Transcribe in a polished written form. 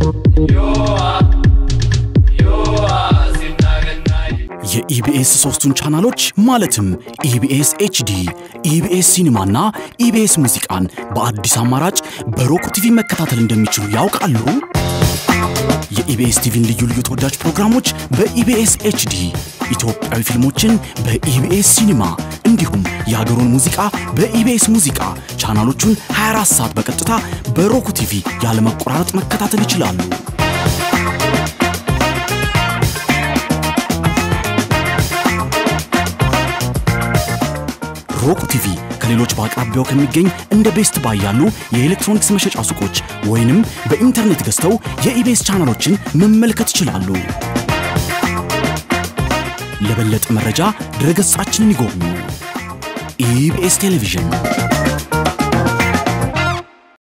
የኢቢኤስ ሶስቱን ቻናሎች ማለትም ኢቢኤስ ኤችዲ ኢቢኤስ ሲኒማና ኢቢኤስ ሙዚቃን በአዲስ አማራጭ በሮክ ቲቪ መከታተል እንደሚችሉ ያውቃሉ? የኢቢኤስ ቲቪን ልዩ ልዩ ተወዳጅ ፕሮግራሞች በኢቢኤስ ኤችዲ ኢትዮጵያዊ ፊልሞችን በኢቢኤስ ሲኒማ እንዲሁም የሀገሩን ሙዚቃ በኢቢኤስ ሙዚቃ ቻናሎቹን 24 ሰዓት በቀጥታ በሮክ ቲቪ ያለ መቆራረጥ መከታተል ይችላሉ። ሮክ ቲቪ ከሌሎች በአቅራቢያው ከሚገኝ እንደ ቤስት ባይ ያሉ የኤሌክትሮኒክስ መሸጫ ሱቆች ወይንም በኢንተርኔት ገዝተው የኢቢኤስ ቻናሎችን መመልከት ይችላሉ። ለበለጠ መረጃ ድረገጻችንን ይጎብኙ። ኢቢኤስ ቴሌቪዥን